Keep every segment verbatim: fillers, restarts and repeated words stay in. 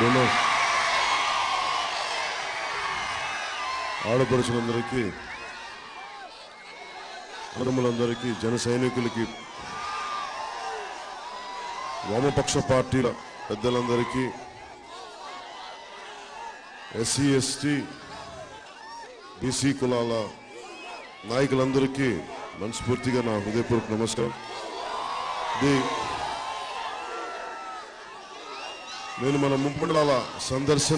ఇక్కడున్న ఆడపడుచులందరికీ, అన్నదమ్ములందరికీ, జన సైనికులకి, వామపక్ష పార్టీల పెద్దలందరికీ, ఎస్సీ ఎస్టీ బీసీ కులాల నాయకులందరికీ మనస్ఫూర్తిగా నా హృదయపూర్వక నమస్కారం. ఇది నేను మన ముంపుమండలాల సందర్శన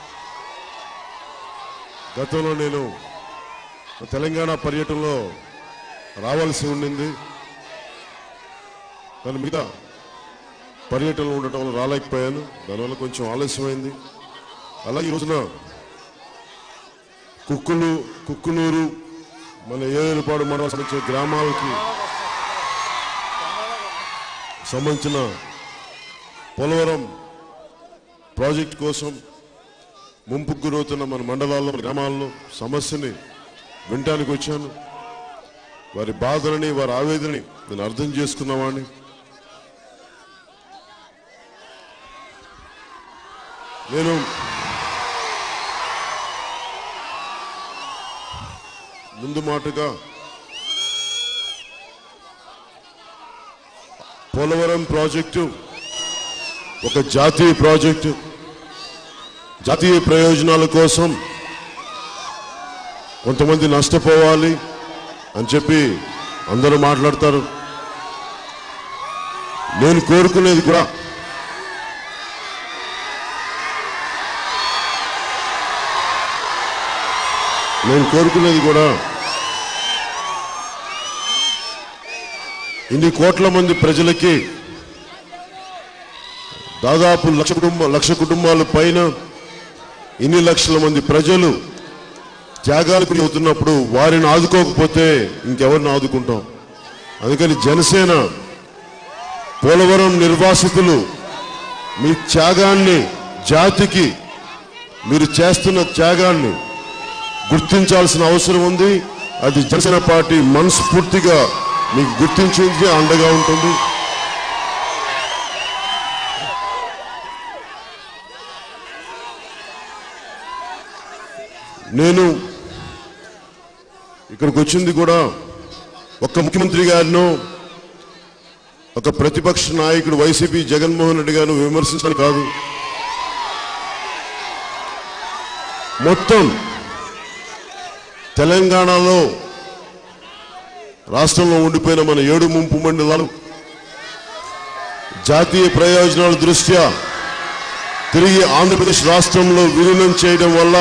గతంలో నేను తెలంగాణ పర్యటనలో రావాల్సి ఉండింది, కానీ మిగతా పర్యటనలో ఉండటం వల్ల రాలేకపోయాను. దానివల్ల కొంచెం ఆలస్యమైంది. అలాగే ఈ రోజున కుక్కులు కుక్కునూరు మన ఏలేపాడు మండలం సంబంధించిన గ్రామాలకి సంబంధించిన పోలవరం ప్రాజెక్ట్ కోసం ముంపుకు గురవుతున్న మన మండలాల్లో గ్రామాల్లో సమస్యని వినటానికి వచ్చాను. వారి బాధలని, వారి ఆవేదనని నేను అర్థం చేసుకున్నవాడిని. నేను ముందు మాటగా పోలవరం ప్రాజెక్టు ఒక జాతీయ ప్రాజెక్టు, జాతీయ ప్రయోజనాల కోసం కొంతమంది నష్టపోవాలి అని చెప్పి అందరూ మాట్లాడతారు. నేను కోరుకునేది కూడా నేను కోరుకునేది కూడా ఇన్ని కోట్ల మంది ప్రజలకి, దాదాపు లక్ష కుటుంబ లక్ష కుటుంబాల పైన ఇన్ని లక్షల మంది ప్రజలు త్యాగాలకు అవుతున్నప్పుడు వారిని ఆదుకోకపోతే ఇంకెవరిని ఆదుకుంటాం? అందుకని జనసేన పోలవరం నిర్వాసితులు మీ త్యాగాన్ని, జాతికి మీరు చేస్తున్న త్యాగాన్ని గుర్తించాల్సిన అవసరం ఉంది. అది జనసేన పార్టీ మనస్ఫూర్తిగా మీకు గుర్తించి అండగా ఉంటుంది. నేను ఇక్కడికి వచ్చింది కూడా ఒక్క ముఖ్యమంత్రి గారినో, ఒక ప్రతిపక్ష నాయకుడు వైసీపీ జగన్మోహన్ రెడ్డి గారిని విమర్శించడం కాదు. మొత్తం తెలంగాణలో, రాష్ట్రంలో ఉండిపోయిన మన ఏడు ముంపు మండలాలు జాతీయ ప్రయోజనాల దృష్ట్యా తిరిగి ఆంధ్రప్రదేశ్ రాష్ట్రంలో విలీనం చేయడం వల్ల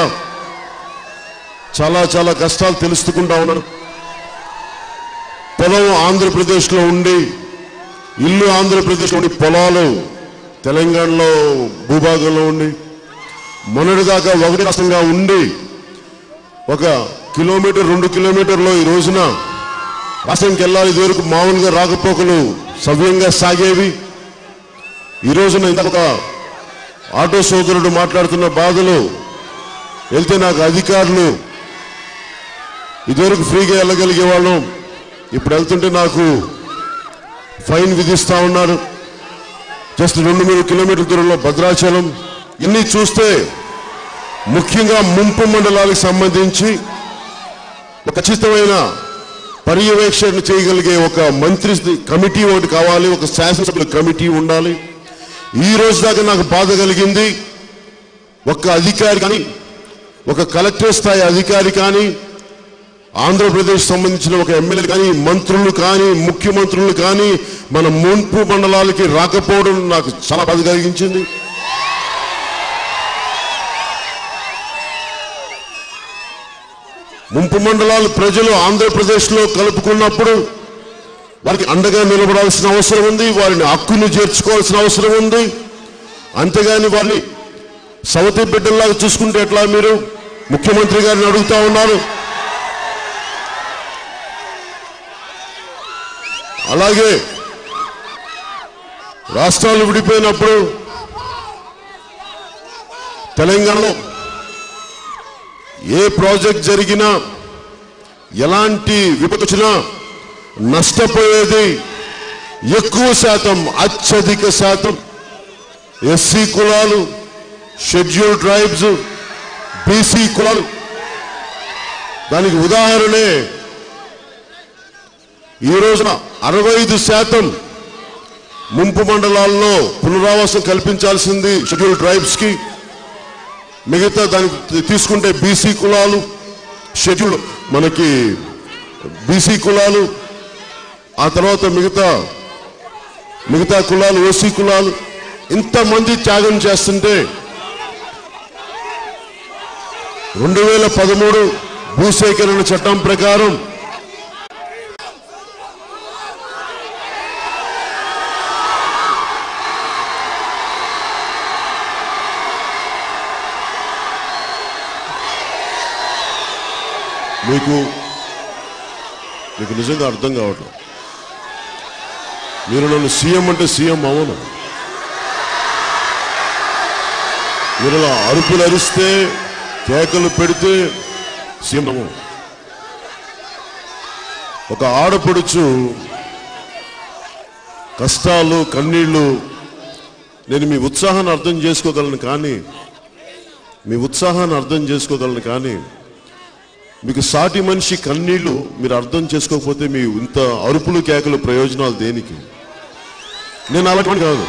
చాలా చాలా కష్టాలు తెలుసుకుంటా ఉన్నారు. పొలం ఆంధ్రప్రదేశ్లో ఉండి, ఇల్లు ఆంధ్రప్రదేశ్లో ఉండి, పొలాలు తెలంగాణలో భూభాగంలో ఉండి, మొన్నటిదాకా ఒకటి రాష్ట్రంగా ఉండి ఒక కిలోమీటర్ రెండు కిలోమీటర్లో ఈ రోజున రాష్ట్రంకి వెళ్ళాలి. ఇదివరకు మామూలుగా రాకపోకలు సవ్యంగా సాగేవి. ఈ రోజున ఇంకొక ఆటో సోదరుడు మాట్లాడుతున్న బాధలు వెళ్తే నాకు అధికారులు ఇదివరకు ఫ్రీగా వెళ్ళగలిగే వాళ్ళం, ఇప్పుడు వెళ్తుంటే నాకు ఫైన్ విధిస్తా ఉన్నారు. జస్ట్ రెండు మూడు కిలోమీటర్ల దూరంలో భద్రాచలం. ఇన్ని చూస్తే ముఖ్యంగా ముంపు మండలాలకు సంబంధించి ఒక ఖచ్చితమైన పర్యవేక్షణ చేయగలిగే ఒక మంత్రి కమిటీ ఒకటి కావాలి, ఒక శాసనసభ్యుల కమిటీ ఉండాలి. ఈ రోజు దాకా నాకు బాధ కలిగింది, ఒక అధికారి కానీ, ఒక కలెక్టర్ స్థాయి అధికారి కానీ, ఆంధ్రప్రదేశ్ సంబంధించిన ఒక ఎమ్మెల్యే కానీ, మంత్రులు కానీ, ముఖ్యమంత్రులు కానీ మన ముంపు మండలాలకి రాకపోవడం నాకు చాలా బాధ కలిగించింది. ముంపు మండలాల ప్రజలు ఆంధ్రప్రదేశ్లో కలుపుకున్నప్పుడు వారికి అండగా నిలబడాల్సిన అవసరం ఉంది, వారిని హక్కును చేర్చుకోవాల్సిన అవసరం ఉంది. అంతేగాని వారిని సవతి బిడ్డల్లాగా చూసుకుంటే ఎట్లా? మీరు ముఖ్యమంత్రి గారిని అడుగుతా ఉన్నారు. అలాగే రాష్ట్రాలు విడిపోయినప్పుడు తెలంగాణలో ఏ ప్రాజెక్ట్ జరిగినా, ఎలాంటి విపత్తు వచ్చినా నష్టపోయేది ఎక్కువ శాతం, అత్యధిక శాతం ఎస్సీ కులాలు, షెడ్యూల్ ట్రైబ్స్, బీసీ కులాలు. దానికి ఉదాహరణే ఈ రోజున అరవై ఐదు శాతం ముంపు మండలాల్లో పునరావాసం కల్పించాల్సింది షెడ్యూల్ ట్రైబ్స్ కి. మిగతా దానికి తీసుకుంటే బీసీ కులాలు, షెడ్యూల్ మనకి బీసీ కులాలు, ఆ తర్వాత మిగతా మిగతా కులాలు ఓసీ కులాలు, ఇంతమంది త్యాగం చేస్తుంటే రెండు వేల పదమూడు భూసేకరణ చట్టం ప్రకారం మీకు మీకు నిజంగా అర్థం కావట్లేదు. మీరు నన్ను సీఎం అంటే సీఎం అవును. మీరు ఇలా అరుపులు అరిస్తే, కేకలు పెడితే సీఎం అవును. ఒక ఆడపడుచు కష్టాలు, కన్నీళ్లు, నేను మీ ఉత్సాహాన్ని అర్థం చేసుకోగలను కానీ మీ ఉత్సాహాన్ని అర్థం చేసుకోగలను కానీ మీకు సాటి మనిషి కన్నీళ్లు మీరు అర్థం చేసుకోకపోతే మీ ఇంత అరుపులు కేకలు ప్రయోజనాలు దేనికి? నేను అలాంటి కాదు.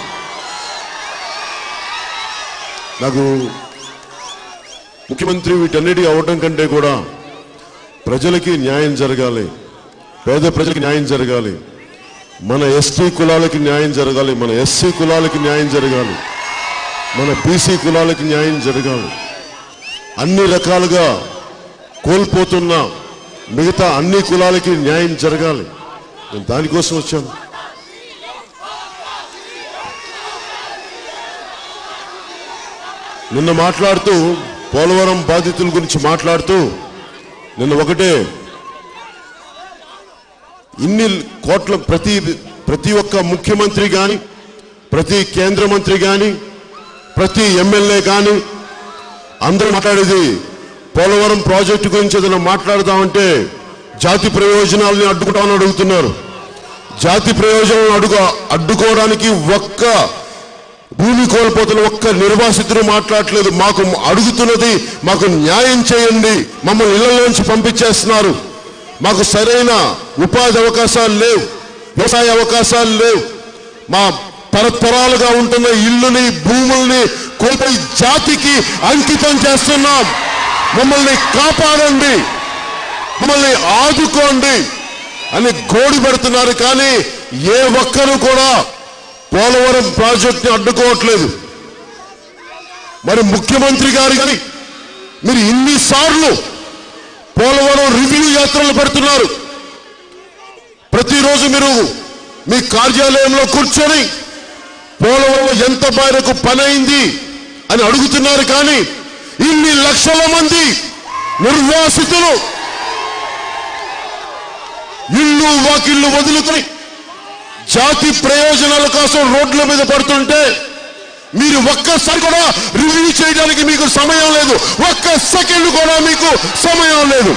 నాకు ముఖ్యమంత్రి వీటన్నిటి అవడం కంటే కూడా ప్రజలకి న్యాయం జరగాలి, పేద ప్రజలకి న్యాయం జరగాలి, మన ఎస్టీ కులాలకి న్యాయం జరగాలి, మన ఎస్సీ కులాలకి న్యాయం జరగాలి, మన బీసీ కులాలకి న్యాయం జరగాలి. అన్ని రకాలుగా కోల్పోతున్న మిగతా అన్ని కులాలకి న్యాయం జరగాలి. నేను దానికోసం వచ్చాను. నిన్న మాట్లాడుతూ పోలవరం బాధితుల గురించి మాట్లాడుతూ నిన్న ఒకటే, ఇన్ని కోట్ల ప్రతి ప్రతి ఒక్క ముఖ్యమంత్రి కానీ, ప్రతి కేంద్ర మంత్రి కానీ, ప్రతి ఎమ్మెల్యే కానీ అందరూ మాట్లాడేది పోలవరం ప్రాజెక్టు గురించి ఏదైనా మాట్లాడదామంటే జాతి ప్రయోజనాలని అడ్డుకుంటామని అడుగుతున్నారు. జాతి ప్రయోజనాలను అడుగు అడ్డుకోవడానికి ఒక్క భూమి కోల్పోతున్న ఒక్క నిర్వాసితులు మాట్లాడలేదు. మాకు అడుగుతున్నది మాకు న్యాయం చేయండి, మమ్మల్ని ఇళ్లలోంచి పంపించేస్తున్నారు, మాకు సరైన ఉపాధి అవకాశాలు లేవు, వ్యవసాయ అవకాశాలు లేవు, మా తరతరాలుగా ఉంటున్న ఇల్లుని భూముల్ని కోల్పోయి జాతికి అంకితం చేస్తున్నాం, మమ్మల్ని కాపాడండి, మమ్మల్ని ఆదుకోండి అని గోడి పెడుతున్నారు. కానీ ఏ ఒక్కరు కూడా పోలవరం ప్రాజెక్టుని అడ్డుకోవట్లేదు. మరి ముఖ్యమంత్రి గారికి మీరు ఇన్నిసార్లు పోలవరం రివ్యూ యాత్రలు పెడుతున్నారు. ప్రతిరోజు మీరు మీ కార్యాలయంలో కూర్చొని పోలవరం ఎంత మేరకు పని అయింది అని అడుగుతున్నారు. కానీ ఇన్ని లక్షల మంది నిర్వాసితులు ఇల్లు వాకిళ్ళు వదులుకొని జాతి ప్రయోజనాల కోసం రోడ్ల మీద పడుతుంటే మీరు ఒక్కసారి కూడా రివ్యూ చేయడానికి మీకు సమయం లేదు, ఒక్క సెకండ్ కూడా మీకు సమయం లేదు.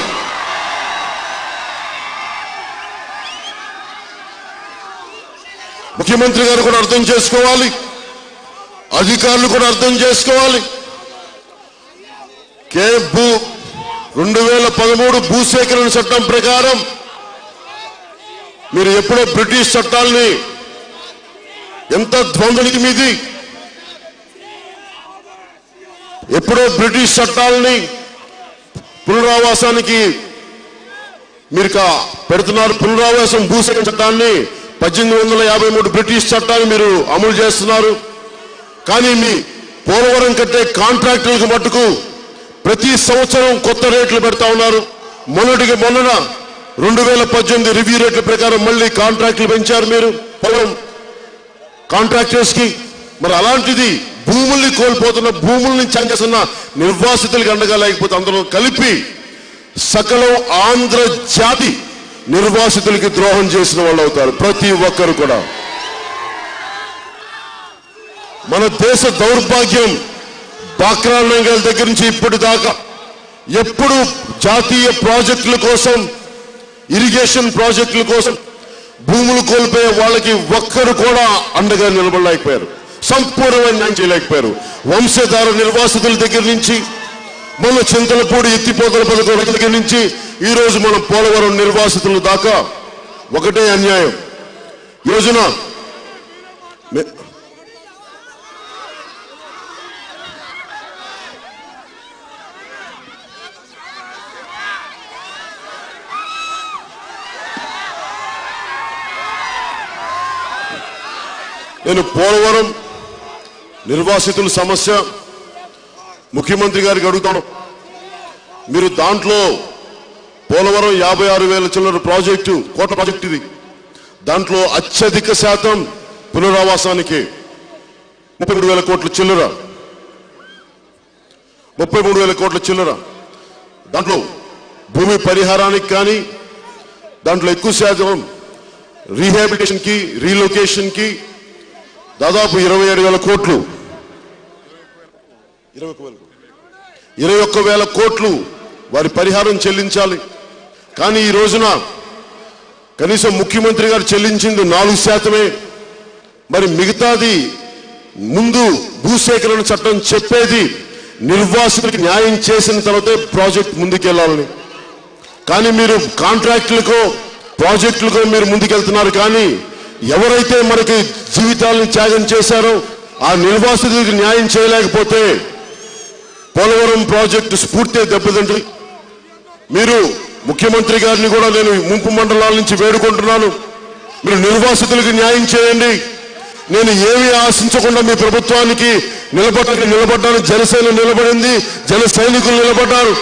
ముఖ్యమంత్రి గారు కూడా అర్థం చేసుకోవాలి, అధికారులు కూడా అర్థం చేసుకోవాలి. కే భూ రెండు వేల పదమూడు భూసేకరణ చట్టం ప్రకారం మీరు ఎప్పుడో బ్రిటిష్ చట్టాలని ఎంత ద్వంద్వనికి మీది ఎప్పుడో బ్రిటిష్ చట్టాలని పునరావాసానికి మీరు పెడుతున్నారు. పునరావాసం భూసేకరణ చట్టాన్ని పద్దెనిమిది వందల యాభై మూడు బ్రిటిష్ చట్టాన్ని మీరు అమలు చేస్తున్నారు. కానీ మీ పోలవరం కట్టే కాంట్రాక్టర్లకు మట్టుకు ప్రతి సంవత్సరం కొత్త రేట్లు పెడతా ఉన్నారు. మొన్నటికి మొన్న రెండు వేల పద్దెనిమిది రివ్యూ రేట్ల ప్రకారం మళ్ళీ కాంట్రాక్టులు పెంచారు మీరు పొలం కాంట్రాక్టర్స్ కి. మరి అలాంటిది భూముల్ని కోల్పోతున్న, భూముల్ని చంచేస్తున్న నిర్వాసితులకి అండగా లేకపోతే అందరూ కలిపి సకలం ఆంధ్ర జాతి నిర్వాసితులకి ద్రోహం చేసిన వాళ్ళు అవుతారు ప్రతి ఒక్కరు కూడా. మన దేశ దౌర్భాగ్యం డాక్రా నంగల్ దగ్గర నుంచి ఇప్పటిదాకా ఎప్పుడు జాతీయ ప్రాజెక్టుల కోసం, ఇరిగేషన్ ప్రాజెక్టుల కోసం భూములు కోల్పోయే వాళ్ళకి ఒక్కరు కూడా అండగా నిలబడలేకపోయారు. సంపూర్ణమైన న్యాయం చేయలేకపోయారు. వంశధార నిర్వాసితుల దగ్గర నుంచి, మన చింతలపూడి ఎత్తిపోతల పథకం దగ్గర నుంచి ఈ రోజు మన పోలవరం నిర్వాసితుల దాకా ఒకటే అన్యాయం. ఈ రోజున నేను పోలవరం నిర్వాసితుల సమస్య ముఖ్యమంత్రి గారికి అడుగుతాను. మీరు దాంట్లో పోలవరం యాభై ఆరు వేల చిల్లర ప్రాజెక్టు కోట్ల ప్రాజెక్టు ఇది. దాంట్లో అత్యధిక శాతం పునరావాసానికి ముప్పై మూడు వేల కోట్ల చిల్లర ముప్పై మూడు వేల కోట్ల చిల్లర దాంట్లో భూమి పరిహారానికి కానీ, దాంట్లో ఎక్కువ శాతం రీహాబిలిటేషన్ కి, రీలొకేషన్ కి దాదాపు ఇరవై ఏడు వేల కోట్లు ఇరవై ఒక్క వేల కోట్లు వారి పరిహారం చెల్లించాలి. కానీ ఈ రోజున కనీసం ముఖ్యమంత్రి గారు చెల్లించింది నాలుగు శాతమే. మరి మిగతాది ముందు భూసేకరణ చట్టం చెప్పేది నిర్వాసితులకు న్యాయం చేసిన తర్వాతే ప్రాజెక్ట్ ముందుకెళ్లాలని. కానీ మీరు కాంట్రాక్టులకో ప్రాజెక్టులకో మీరు ముందుకెళ్తున్నారు. కానీ ఎవరైతే మనకి జీవితాలను త్యాగం చేశారో ఆ నిర్వాసితులకు న్యాయం చేయలేకపోతే పోలవరం ప్రాజెక్టు స్ఫూర్తి దెబ్బతింటుంది. మీరు ముఖ్యమంత్రి గారిని కూడా నేను ముంపు మండలాల నుంచి వేడుకుంటున్నాను, మీరు నిర్వాసితులకు న్యాయం చేయండి. నేను ఏమీ ఆశించకుండా మీ ప్రభుత్వానికి నిలబడడానికి నిలబడ్డాను. జనసేన నిలబడింది, జన సైనికులు నిలబడ్డారు.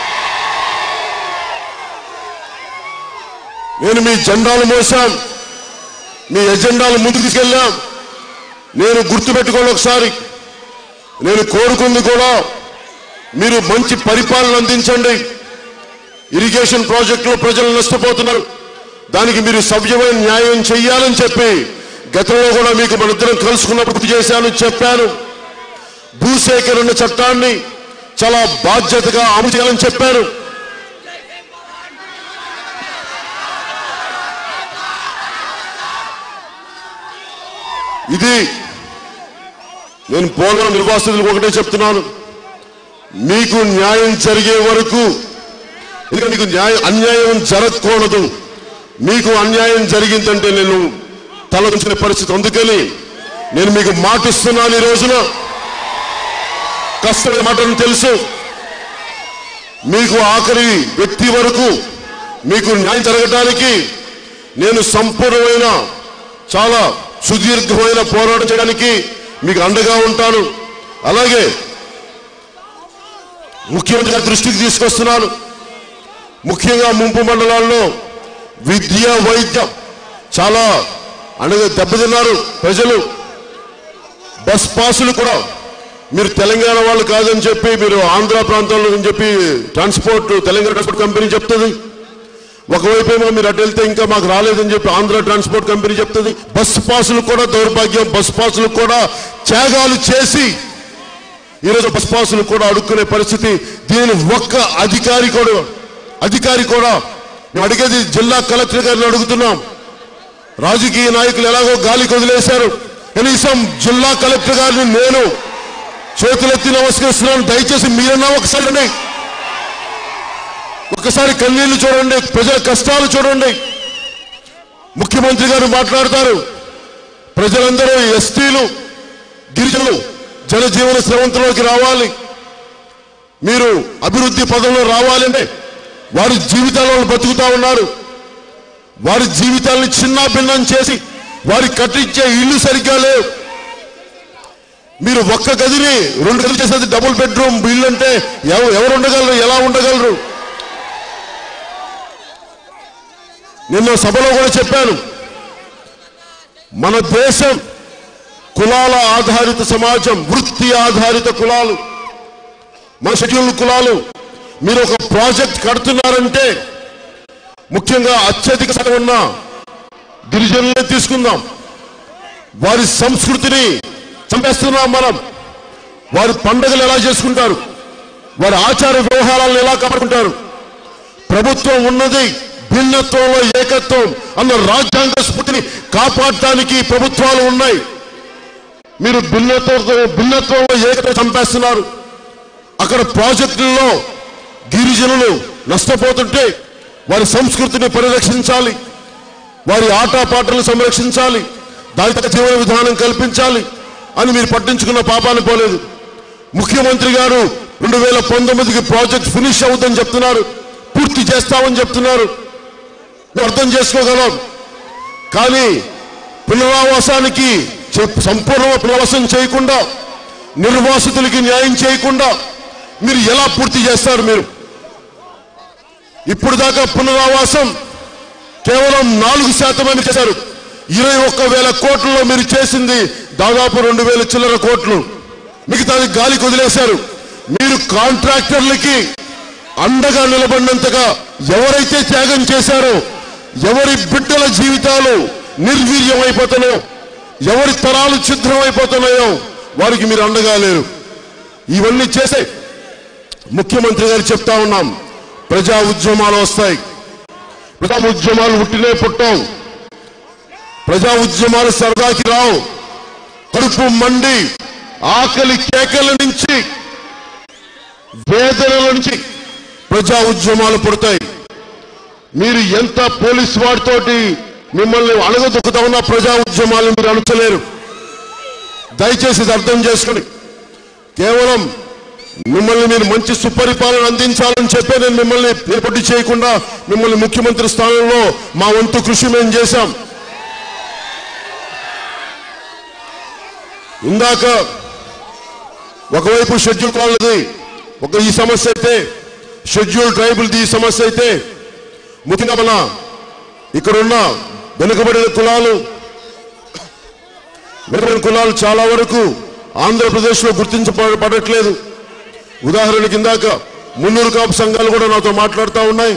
నేను మీ జెండాలు మోసాం, మీ ఎజెండాలు ముందుకు తీసుకెళ్ళాం. నేను గుర్తుపెట్టుకోవాలి ఒకసారి, నేను కోరుకుంది కూడా మీరు మంచి పరిపాలన అందించండి. ఇరిగేషన్ ప్రాజెక్టులో ప్రజలు నష్టపోతున్నారు, దానికి మీరు సవ్యమైన న్యాయం చెయ్యాలని చెప్పి గతంలో కూడా మీకు మన ఇద్దరం కలుసుకున్నప్పుడు గుర్తు చేశాను, చెప్పాను. భూసేకరణ చట్టాన్ని చాలా బాధ్యతగా అమలు చేయాలని చెప్పాను. ఇది నేను పోలవరం నిర్వాసితులకు ఒకటే చెప్తున్నాను, మీకు న్యాయం జరిగే వరకు, ఎందుకంటే మీకు న్యాయం అన్యాయం జరగకూడదు. మీకు అన్యాయం జరిగిందంటే నేను తలదించుకునే పరిస్థితి. అందుకని నేను మీకు మాటిస్తున్నాను, ఈ రోజున కష్టమైన మాటను తెలుసు, మీకు ఆఖరి వ్యక్తి వరకు మీకు న్యాయం జరగడానికి నేను సంపూర్ణమైన చాలా సుదీర్ఘమైన పోరాటం చేయడానికి మీకు అండగా ఉంటాను. అలాగే ముఖ్యమంత్రి గారి దృష్టికి తీసుకొస్తున్నాను, ముఖ్యంగా ముంపు మండలాల్లో విద్య, వైద్యం చాలా అనగా దెబ్బతిన్నారు ప్రజలు. బస్ పాసులు కూడా మీరు తెలంగాణ వాళ్ళు కాదని చెప్పి మీరు ఆంధ్ర ప్రాంతంలో అని చెప్పి ట్రాన్స్పోర్ట్ తెలంగాణ ట్రాన్స్పోర్ట్ కంపెనీ చెప్తుంది. ఒకవైపు ఏమో మీరు అటు వెళ్తే ఇంకా మాకు రాలేదని చెప్పి ఆంధ్ర ట్రాన్స్పోర్ట్ కంపెనీ చెప్తుంది. బస్ పాసులు కూడా దౌర్భాగ్యం, బస్ పాసులు కూడా త్యాగాలు చేసి ఈరోజు బస్ పాసులు కూడా అడుక్కునే పరిస్థితి. దీనిని ఒక్క అధికారి కూడా అధికారి కూడా మేము అడిగేది జిల్లా కలెక్టర్ గారిని అడుగుతున్నాం. రాజకీయ నాయకులు ఎలాగో గాలికి వదిలేశారు, కనీసం జిల్లా కలెక్టర్ గారిని నేను చేతులెత్తి నమస్కరిస్తున్నాను. దయచేసి మీరన్నా ఒకసారి ఒక్కసారి కన్నీళ్లు చూడండి, ప్రజల కష్టాలు చూడండి. ముఖ్యమంత్రి గారు మాట్లాడతారు, ప్రజలందరూ ఎస్టీలు, గిరిజనులు జనజీవన స్రవంతిలోకి రావాలి, మీరు అభివృద్ధి పదంలో రావాలంటే వారి జీవితాలను బతుకుతా ఉన్నారు. వారి జీవితాలను చిన్న భిన్నం చేసి వారి కట్టించే ఇల్లు సరిగ్గా లేవు. మీరు ఒక్క గదిని రెండు గదులు చేసేది డబుల్ బెడ్రూమ్ ఇల్లు అంటే ఎవరు ఉండగలరు, ఎలా ఉండగలరు? నిన్న సభలో కూడా చెప్పాను, మన దేశం కులాల ఆధారిత సమాజం, వృత్తి ఆధారిత కులాలు, మన షెడ్యూల్ కులాలు. మీరు ఒక ప్రాజెక్ట్ కడుతున్నారంటే ముఖ్యంగా అత్యధిక శాతం ఉన్న గిరిజనులే తీసుకుందాం. వారి సంస్కృతిని చంపేస్తున్నాం మనం. వారి పండుగలు ఎలా చేసుకుంటారు, వారి ఆచార వ్యవహారాలను ఎలా కాపాడుకుంటారు? ప్రభుత్వం ఉన్నది భిన్నత్వంలో ఏకత్వం అన్న రాజ్యాంగ స్ఫూర్తిని కాపాడటానికి ప్రభుత్వాలు ఉన్నాయి. మీరు భిన్నత్వం భిన్నత్వంలో ఏకత చంపేస్తున్నారు. అక్కడ ప్రాజెక్టుల్లో గిరిజనులు నష్టపోతుంటే వారి సంస్కృతిని పరిరక్షించాలి, వారి ఆటపాటలను సంరక్షించాలి, దాని తగ్గ జీవన విధానం కల్పించాలి అని మీరు పట్టించుకున్న పాపాన్ని పోలేదు. ముఖ్యమంత్రి గారు రెండు వేల పంతొమ్మిదికి ప్రాజెక్ట్ ఫినిష్ అవుతుందని చెప్తున్నారు, పూర్తి చేస్తామని చెప్తున్నారు. అర్థం చేసుకోగలం. కానీ పునరావాసానికి సంపూర్ణ పునరావాసం చేయకుండా, నిర్వాసితులకి న్యాయం చేయకుండా మీరు ఎలా పూర్తి చేస్తారు? మీరు ఇప్పుడు దాకా పునరావాసం కేవలం నాలుగు శాతమని చేశారు. ఇరవై ఒక్క వేల కోట్లలో మీరు చేసింది దాదాపు రెండు వేల చిల్లర కోట్లు, మిగతాది గాలికి వదిలేశారు. మీరు కాంట్రాక్టర్లకి అండగా నిలబడినంతగా ఎవరైతే త్యాగం చేశారో, ఎవరి బిడ్డల జీవితాలు నిర్వీర్యం అయిపోతున్నాయో, ఎవరి తరాలు ఛిద్రం అయిపోతున్నాయో వారికి మీరు అండగా లేరు. ఇవన్నీ చేసే ముఖ్యమంత్రి గారు చెప్తా ఉన్నాం, ప్రజా ఉద్యమాలు వస్తాయి. ప్రజా ఉద్యమాలు పుట్టినే పుట్టాం. ప్రజా ఉద్యమాలు సరదాకి రావు. కడుపు మండి ఆకలి కేకల నుంచి, వేదనల నుంచి ప్రజా ఉద్యమాలు పుడతాయి. మీరు ఎంత పోలీసు వారితోటి మిమ్మల్ని అణగదొక్కుతా ఉన్న ప్రజా ఉద్యమాలను మీరు అణచలేరు. దయచేసి ఇది అర్థం చేసుకుని, కేవలం మిమ్మల్ని మీరు మంచి సుపరిపాలన అందించాలని చెప్పే నేను మిమ్మల్ని పోటీ చేయకుండా మిమ్మల్ని ముఖ్యమంత్రి స్థానంలో మా వంతు కృషి మేము చేశాం. ఇందాక ఒకవైపు షెడ్యూల్ కాలది ఒక ఈ సమస్య అయితే, షెడ్యూల్ ట్రైబుల్ది ఈ సమస్య అయితే, ముఖ్యంగా మన ఇక్కడున్న వెనుకబడిన కులాలు వెనుకబడిన కులాలు చాలా వరకు ఆంధ్రప్రదేశ్లో గుర్తించబడట్లేదు. ఉదాహరణ కిందాక మున్నూరు కాపు సంఘాలు కూడా నాతో మాట్లాడుతూ ఉన్నాయి.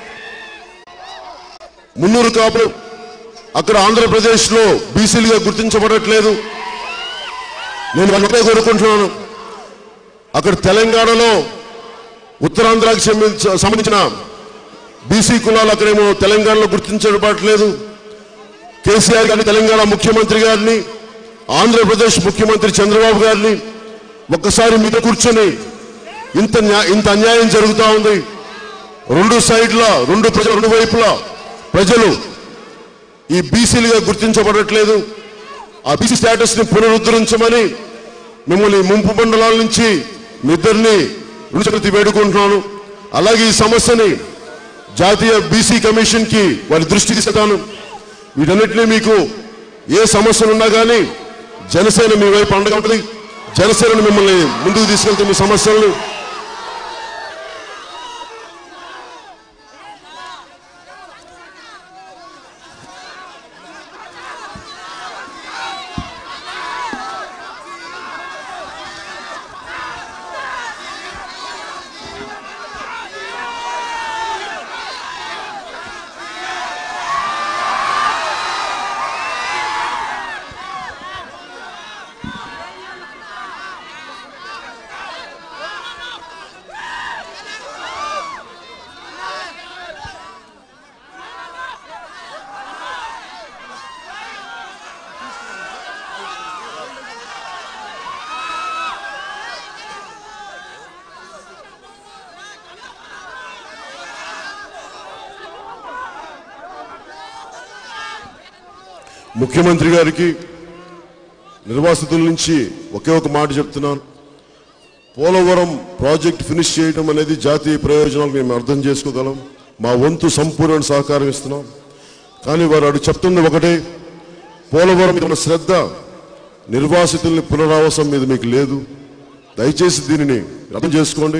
మున్నూరు కాపులు అక్కడ ఆంధ్రప్రదేశ్లో బీసీలుగా గుర్తించబడట్లేదు. నేను ఒకటే కోరుకుంటున్నాను, అక్కడ తెలంగాణలో ఉత్తరాంధ్రకి సంబంధించిన బీసీ కులాలు అక్కడేమో తెలంగాణలో గుర్తించబడట్లేదు. కేసీఆర్ గారిని, తెలంగాణ ముఖ్యమంత్రి గారిని, ఆంధ్రప్రదేశ్ ముఖ్యమంత్రి చంద్రబాబు గారిని ఒక్కసారి మీద కూర్చొని ఇంత ఇంత అన్యాయం జరుగుతూ ఉంది, రెండు సైడ్ల రెండు ప్రజలు రెండు వైపులా ప్రజలు ఈ బీసీలుగా గుర్తించబడట్లేదు, ఆ బీసీ స్టేటస్ ని పునరుద్ధరించమని మిమ్మల్ని ముంపు మండలాల నుంచి మీ ఇద్దరిని రుణచక్రతి వేడుకుంటున్నాను. అలాగే ఈ సమస్యని జాతీయ బీసీ కమిషన్ కి వారి దృష్టికి తీసుకెళ్తాను. వీటన్నిటినీ మీకు ఏ సమస్యలు ఉన్నా కానీ జనసేన మీ వైపు అండగా ఉంటుంది. జనసేనను మిమ్మల్ని ముందుకు తీసుకెళ్తే మీ సమస్యలను ముఖ్యమంత్రి గారికి నిర్వాసితుల నుంచి ఒకే ఒక మాట చెప్తున్నాను, పోలవరం ప్రాజెక్ట్ ఫినిష్ చేయడం అనేది జాతీయ ప్రయోజనాలు మేము అర్థం చేసుకోగలం, మా వంతు సంపూర్ణ సహకారం ఇస్తున్నాం. కానీ వారు అడు చెప్తుంది ఒకటే, పోలవరం మీద శ్రద్ధ నిర్వాసితుల్ని పునరావాసం మీద మీకు లేదు. దయచేసి దీనిని అర్థం చేసుకోండి.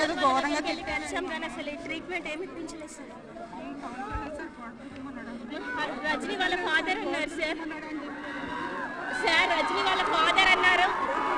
లేదు, ఘోరంగా అసలు ట్రీట్మెంట్ ఏమి ఇప్పించలేదు సార్. రజనీ వాళ్ళ ఫాదర్ ఉన్నారు సార్. సార్ రజనీ వాళ్ళ ఫాదర్ అన్నారు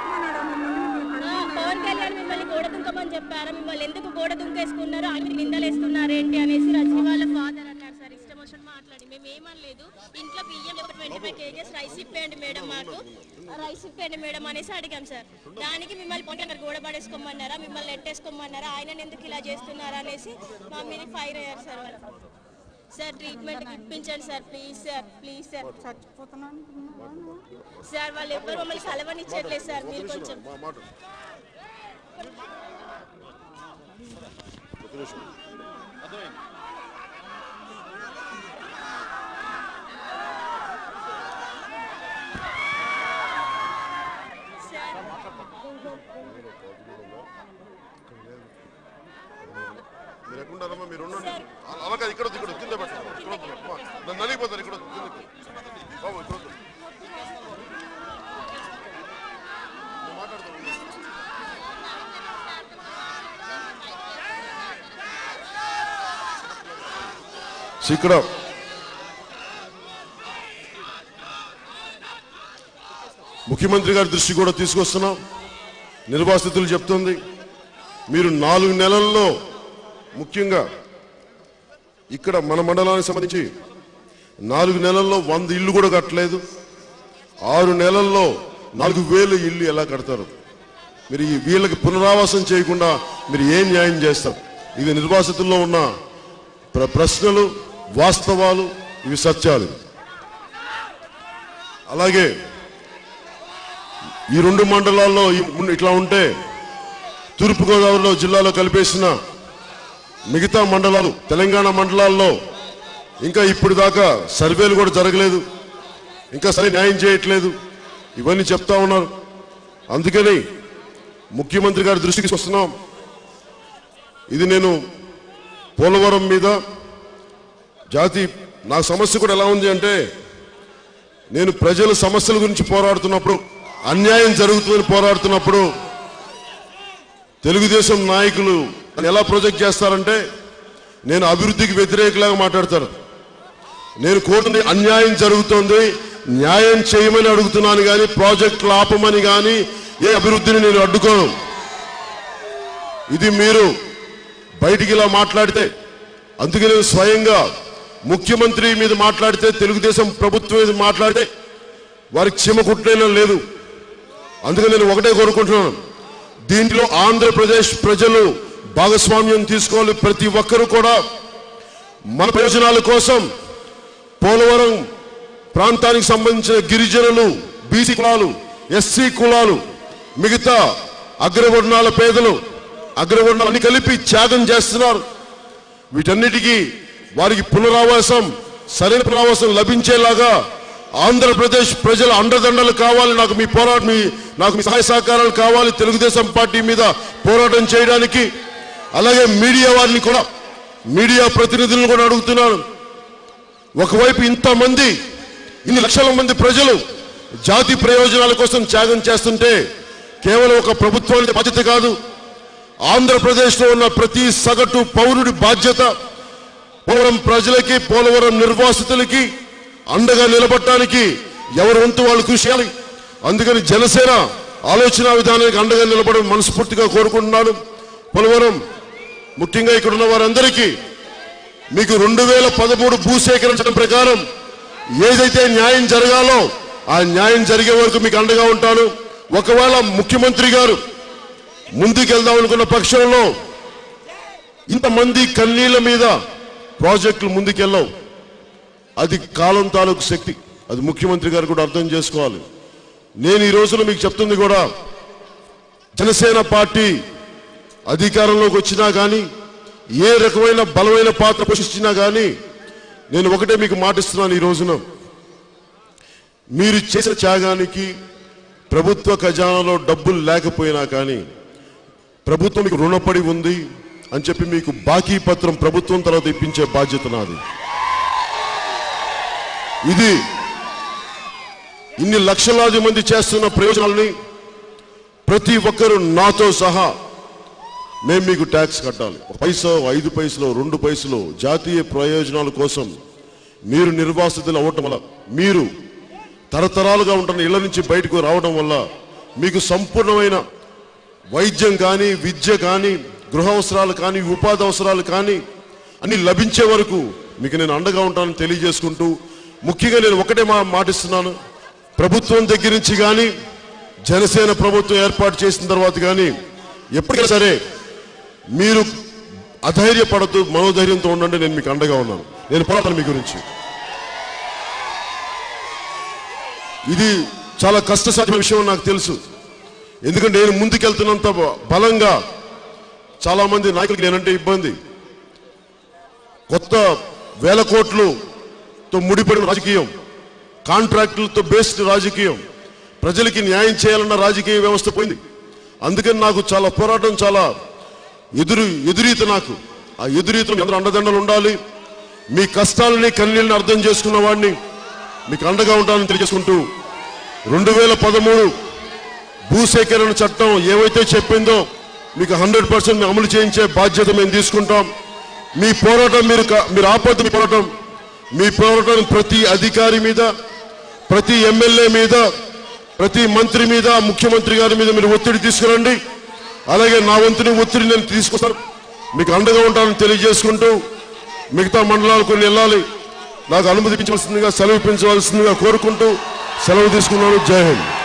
పవన్ కళ్యాణ్ మిమ్మల్ని గోడ దుంకమని చెప్పారా, మిమ్మల్ని ఎందుకు గోడ దుంకేసుకున్నారు, ఆయన నిందలు వేస్తున్నారు ఏంటి అనేసి రజనీ వాళ్ళ ఫాదర్ అన్నారు సార్. ఇష్టం వచ్చినట్టు మాట్లాడి మేము ఏమనలేదు. ఇంట్లో బియ్యం ఒక ట్వంటీ ఫైవ్ కేజెస్ రైస్ ఇప్పేయండి మేడం, మాకు రైస్ ఇప్పేయండి మేడం అనేసి అడిగాం సార్. దానికి మిమ్మల్ని పొంటారు గోడ పడేసుకోమన్నారా, మిమ్మల్ని నెట్టేసుకోమన్నారా, ఆయన ఎందుకు ఇలా చేస్తున్నారా అనేసి మా మీద ఫైర్ అయ్యారు సార్ వాళ్ళు. సార్ ట్రీట్మెంట్ ఇప్పించండి sir, please sir, please sir. చచ్చిపోతున్నాను సార్ వాళ్ళు ఎవరు మమ్మల్ని కలవనిచ్చట్లేదు సార్. మీరు కొంచెం మీరు ఎక్కడున్నారమ్మా? మీరు అలాగే ఇక్కడ ఇక్కడ కింద పెట్టారు, నన్ను నలిగిపోతారు ఇక్కడ బాబు, ఇక్కడ మాట్లాడతాను. ఇక్కడ ముఖ్యమంత్రి గారి దృష్టి కూడా తీసుకొస్తున్నాం. నిర్వాసితులు చెప్తుంది, మీరు నాలుగు నెలల్లో ముఖ్యంగా ఇక్కడ మన మండలానికి సంబంధించి నాలుగు నెలల్లో వంద ఇల్లు కూడా కట్టలేదు. ఆరు నెలల్లో నాలుగు వేల ఇల్లు ఎలా కడతారు? మీరు ఈ వీళ్ళకి పునరావాసం చేయకుండా మీరు ఏం న్యాయం చేస్తారు? ఇది నిర్వాసితుల్లో ఉన్న ప్రశ్నలు, వాస్తవాలు, ఇవి సత్యాలు. అలాగే ఈ రెండు మండలాల్లో ఇట్లా ఉంటే తూర్పుగోదావరిలో జిల్లాలో కలిపేసిన మిగతా మండలాలు, తెలంగాణ మండలాల్లో ఇంకా ఇప్పుడు దాకా సర్వేలు కూడా జరగలేదు, ఇంకా సరే న్యాయం చేయట్లేదు, ఇవన్నీ చెప్తా ఉన్నారు. అందుకని ముఖ్యమంత్రి గారి దృష్టికి వస్తున్నాం. ఇది నేను పోలవరం మీద జాతి నా సమస్య కూడా ఎలా ఉంది అంటే, నేను ప్రజల సమస్యల గురించి పోరాడుతున్నప్పుడు, అన్యాయం జరుగుతుందని పోరాడుతున్నప్పుడు తెలుగుదేశం నాయకులు ఎలా ప్రొజెక్ట్ చేస్తారంటే నేను అభివృద్ధికి వ్యతిరేకలాగా మాట్లాడతారు. నేను కోరుతుంది అన్యాయం జరుగుతోంది, న్యాయం చేయమని అడుగుతున్నాను కానీ ప్రాజెక్టులు ఆపమని కానీ ఏ అభివృద్ధిని నేను అడ్డుకోను. ఇది మీరు బయటికి ఇలా మాట్లాడితే, అందుకే నేను స్వయంగా ముఖ్యమంత్రి మీద మాట్లాడితే, తెలుగుదేశం ప్రభుత్వం మీద మాట్లాడితే వారికి చీమ కుట్టేలా లేదు. అందుకని నేను ఒకటే కోరుకుంటున్నాను, దీంట్లో ఆంధ్రప్రదేశ్ ప్రజలు భాగస్వామ్యం తీసుకోవాలి. ప్రతి ఒక్కరూ కూడా మన ప్రయోజనాల కోసం పోలవరం ప్రాంతానికి సంబంధించిన గిరిజనులు, బీసీ కులాలు, ఎస్సీ కులాలు, మిగతా అగ్రవర్ణాల పేదలు, అగ్రవర్ణాలని కలిపి త్యాగం చేస్తున్నారు. వీటన్నిటికీ వారికి పునరావాసం, సరైన పునరావాసం లభించేలాగా ఆంధ్రప్రదేశ్ ప్రజల అండదండలు కావాలి. నాకు మీ పోరాటం, నాకు మీ సహాయ సహకారాలు కావాలి తెలుగుదేశం పార్టీ మీద పోరాటం చేయడానికి. అలాగే మీడియా వారిని కూడా, మీడియా ప్రతినిధులను కూడా అడుగుతున్నాను. ఒకవైపు ఇంతమంది, ఇన్ని లక్షల మంది ప్రజలు జాతి ప్రయోజనాల కోసం త్యాగం చేస్తుంటే కేవలం ఒక ప్రభుత్వానికి బాధ్యత కాదు, ఆంధ్రప్రదేశ్లో ఉన్న ప్రతి సగటు పౌరుడి బాధ్యత పోలవరం ప్రజలకి, పోలవరం నిర్వాసితులకి అండగా నిలబడటానికి ఎవరు వంతు వాళ్ళు కృషి చేయాలి. అందుకని జనసేన ఆలోచన విధానానికి అండగా నిలబడడం మనస్ఫూర్తిగా కోరుకుంటున్నాను. పోలవరం ముఖ్యంగా ఇక్కడ ఉన్న వారందరికీ మీకు రెండు వేల పదమూడు భూసేకరణ చట్టం ప్రకారం ఏదైతే న్యాయం జరగాలో ఆ న్యాయం జరిగే వరకు మీకు అండగా ఉంటాను. ఒకవేళ ముఖ్యమంత్రి గారు ముందుకెళ్దాం అనుకున్న పక్షంలో ఇంతమంది కన్నీళ్ల మీద ప్రాజెక్టులు ముందుకెళ్ళవు. అది కాలం తాలూకు శక్తి, అది ముఖ్యమంత్రి గారు కూడా అర్థం చేసుకోవాలి. నేను ఈ రోజున మీకు చెప్తుంది కూడా, జనసేన పార్టీ అధికారంలోకి వచ్చినా కానీ, ఏ రకమైన బలమైన పాత్ర పోషించినా కానీ, నేను ఒకటే మీకు మాటిస్తున్నాను. ఈ రోజున మీరు చేసిన త్యాగానికి ప్రభుత్వ ఖజానాలో డబ్బులు లేకపోయినా కానీ ప్రభుత్వం మీకు రుణపడి ఉంది అని చెప్పి మీకు బాకీ పత్రం ప్రభుత్వం తర్వాత ఇప్పించే బాధ్యత నాది. ఇది ఇన్ని లక్షలాది మంది చేస్తున్న ప్రయోజనాలని ప్రతి ఒక్కరూ నాతో సహా మేము మీకు ట్యాక్స్ కట్టాలి. పైసా ఐదు పైసలు రెండు పైసలు జాతీయ ప్రయోజనాల కోసం మీరు నిర్వాసితులు అవ్వటం వల్ల, మీరు తరతరాలుగా ఉంటున్న ఇళ్ల నుంచి బయటకు రావడం వల్ల మీకు సంపూర్ణమైన వైద్యం కానీ, విద్య కానీ, గృహ అవసరాలు కానీ, ఉపాధి అవసరాలు కానీ అన్ని లభించే వరకు మీకు నేను అండగా ఉంటానని తెలియజేసుకుంటూ, ముఖ్యంగా నేను ఒకటే మా మాటిస్తున్నాను, ప్రభుత్వం దగ్గర నుంచి కానీ, జనసేన ప్రభుత్వం ఏర్పాటు చేసిన తర్వాత కానీ ఎప్పటికైనా సరే మీరు అధైర్యపడద్దు, మనోధైర్యంతో ఉండండి. నేను మీకు అండగా ఉన్నాను. నేను పోరాటాను మీ గురించి. ఇది చాలా కష్టసాధ్యమైన విషయం నాకు తెలుసు. ఎందుకంటే నేను ముందుకెళ్తున్నంత బలంగా చాలా మంది నాయకులకి నేనంటే ఇబ్బంది. కొత్త వేల కోట్లతో ముడిపడిన రాజకీయం, కాంట్రాక్టులతో బేస్డ్ రాజకీయం, ప్రజలకి న్యాయం చేయాలన్న రాజకీయ వ్యవస్థ పోయింది. అందుకని నాకు చాలా పోరాటం, చాలా ఎదురు ఎదురీత. నాకు ఆ ఎదురీతలో అందరూ అండదండలు ఉండాలి. మీ కష్టాలని కన్నీళ్ళని అర్థం చేసుకున్న వాడిని మీకు అండగా ఉంటానని తెలియజేసుకుంటూ, రెండు వేల పదమూడు భూసేకరణ చట్టం ఏవైతే చెప్పిందో మీకు హండ్రెడ్ పర్సెంట్ అమలు చేయించే బాధ్యత మేము తీసుకుంటాం. మీ పోరాటం మీరు మీరు ఆపద్దు. మీ పోరాటం మీ పోరాటం ప్రతి అధికారి మీద, ప్రతి ఎమ్మెల్యే మీద, ప్రతి మంత్రి మీద, ముఖ్యమంత్రి గారి మీద మీరు ఒత్తిడి తీసుకురండి. అలాగే నా వంతుని ఒత్తిడి నేను తీసుకొస్తాను. మీకు అండగా ఉంటానని తెలియజేసుకుంటూ, మిగతా మండలాలకు వెళ్ళాలి. నాకు అనుమతించవలసిందిగా, సెలవు పెంచవలసిందిగా కోరుకుంటూ సెలవు తీసుకున్నాను. జై హింద్.